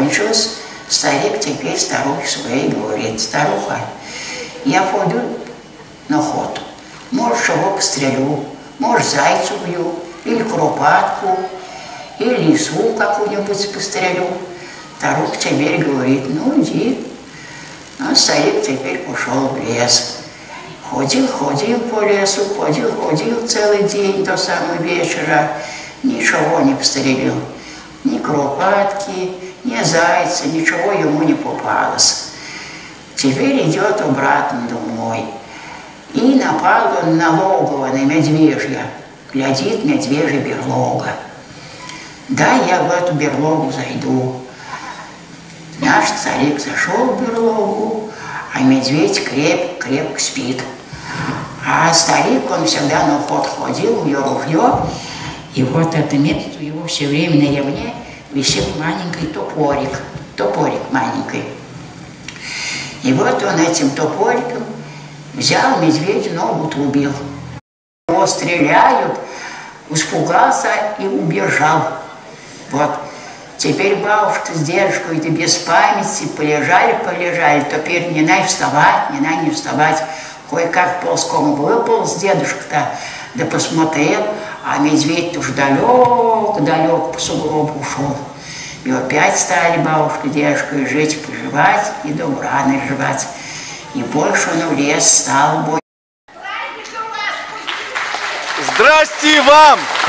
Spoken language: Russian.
кончилось. Старик теперь старухе своей говорит: старуха, я пойду на охоту. Может, чего пострелю, может, зайцу бью, или куропатку, или лису какую-нибудь пострелю. Старуха теперь говорит: ну, иди. А старик теперь пошел в лес. Ходил по лесу, ходил целый день до самого вечера. Ничего не пострелил. Ни куропатки, ни зайца, ничего ему не попалось. Теперь идет обратно домой. И напал он на логово, на медвежья. Глядит, медвежья берлога. Да, я в эту берлогу зайду. Наш старик зашел в берлогу, а медведь крепко спит. А старик, он всегда на охоту ходил, у него ружье. И вот это место у него все время на ремне висел маленький топорик маленький. И вот он этим топориком взял медведя, ногу отрубил. Его стреляют, испугался и убежал. Вот. Теперь бабушка с дедушкой-то без памяти полежали, теперь не надо вставать. Кое-как ползком выполз дедушка-то, да посмотрел, а медведь уж далек по сугробу ушел. И опять стали бабушка, дедушка жить, поживать и добра наживать. И больше он в лес стал. Здрасте вам!